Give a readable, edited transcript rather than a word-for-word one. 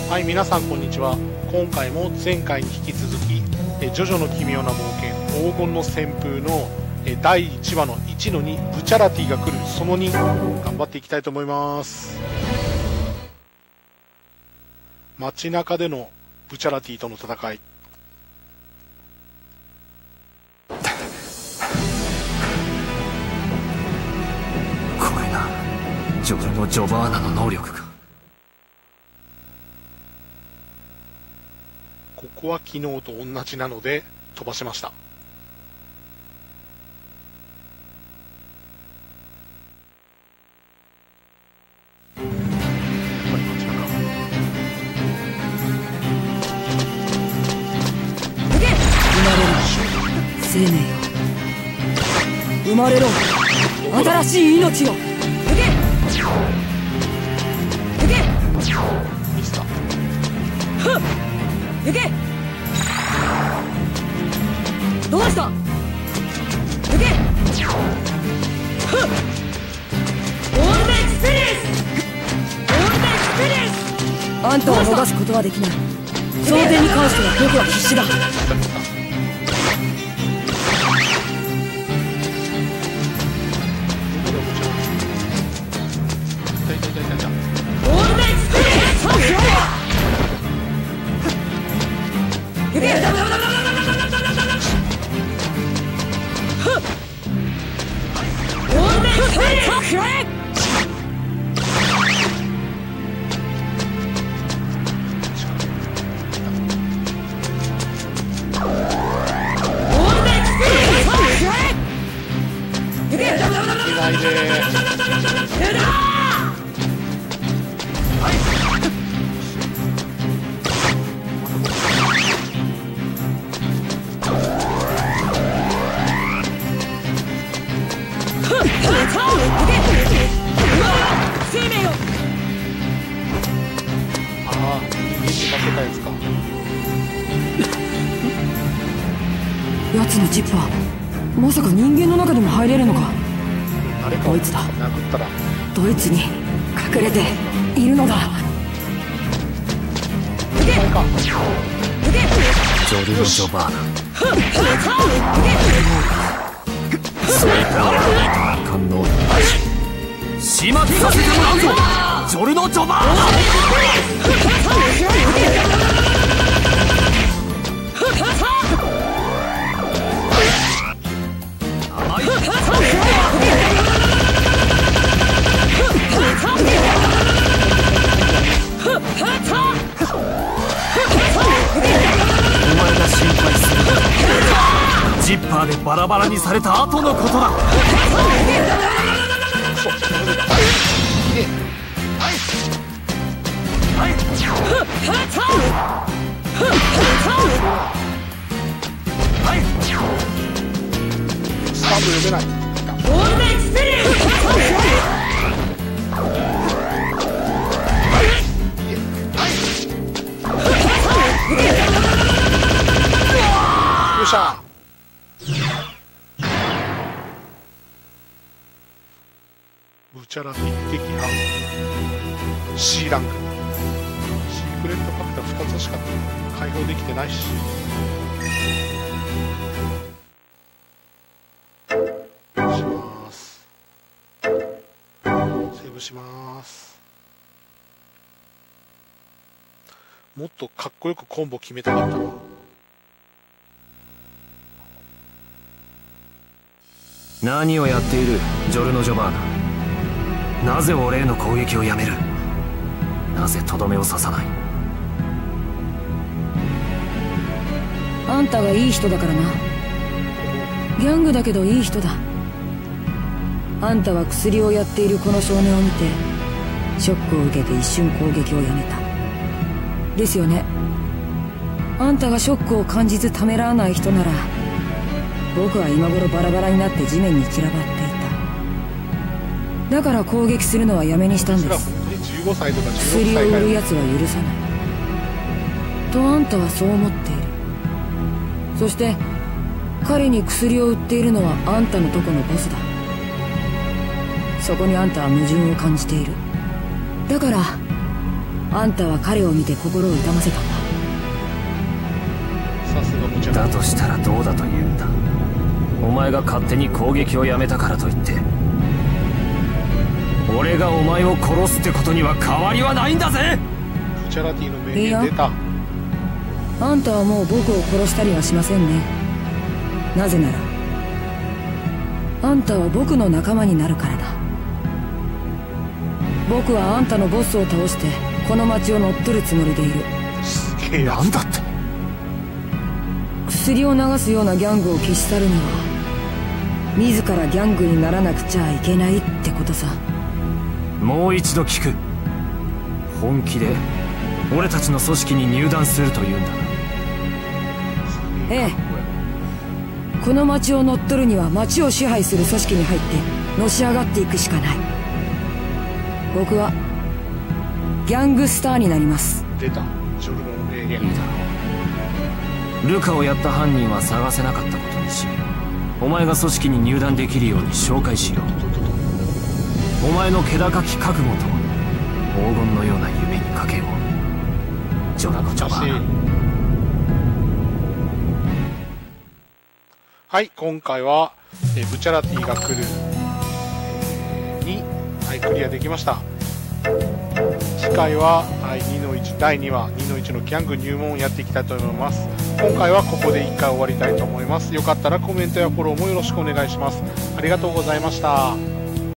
はい、皆さんこんにちは。今回も前回に引き続きジョジョの奇妙な冒険黄金の旋風の第1話の1の2ブチャラティが来るその2頑張っていきたいと思います。街中でのブチャラティとの戦い。 これがジョジョのジョバーナの能力か。 ここは昨日と同じなので飛ばしました。 生命よ、生まれろ、新しい命を。 ミスター行け。どうした。行け。オールドエクスペリエンス。オールドエクスペリエンス。あんたを逃すことはできない。その点に関しては僕は必死だ。オールドエクスペリエンス。やつのチップはまさか人間の中にも入れるのか。ドイツだ。ドイツに隠れているのだ。 ジョルノ・ジョバーナ、スイープの官能始末させてもらうぞ、ジョルノ・ジョバーナ。お前が心配するジッパーでバラバラにされた後のことだ。 スタンド読めない。 オールドエクスペリエンス。 よっしゃ。ブチャラティ撃破 C ランク。シークレットファクター2つしか開放できてないし。します。セーブします。もっとかっこよくコンボ決めたかったな。 何をやっているジョルノ・ジョバーナ。なぜ俺への攻撃をやめる。なぜとどめを刺さない。 あんたがいい人だからな。ギャングだけどいい人だ。あんたは薬をやっているこの少年を見てショックを受けて一瞬攻撃をやめた。ですよね。あんたがショックを感じずためらわない人なら僕は今頃バラバラになって地面に散らばっていた。だから攻撃するのはやめにしたんです。薬を売る奴は許さないとあんたはそう思っている。そして彼に薬を売っているのはあんたのとこのボスだ。そこにあんたは矛盾を感じている。だからあんたは彼を見て心を痛ませたんだ。 さすがブチャラティ。 だとしたらどうだと言うんだ。お前が勝手に攻撃をやめたからといって俺がお前を殺すってことには変わりはないんだぜ。 ブチャラティの名言出た。 あんたはもう僕を殺したりはしませんね。なぜならあんたは僕の仲間になるからだ。僕はあんたのボスを倒してこの町を乗っ取るつもりでいる。 すげえやつ。 なんだって。 薬を流すようなギャングを消し去るには自らギャングにならなくちゃいけないってことさ。 もう一度聞く。本気で俺たちの組織に入団するというんだな。 ええ、この町を乗っ取るには町を支配する組織に入ってのし上がっていくしかない。僕はギャングスターになります。 出たジョルノの名言。 いいだろう。ルカをやった犯人は探せなかったことにしお前が組織に入団できるように紹介しよう。お前の気高き覚悟と黄金のような夢にかけよう。ジョナのジョバーナ。 はい、今回はブチャラティが来るに、はい、クリアできました。次回は、はい、2の1第2話2の1のギャング入門をやっていきたいと思います。今回はここで1回終わりたいと思います。よかったらコメントやフォローもよろしくお願いします。ありがとうございました。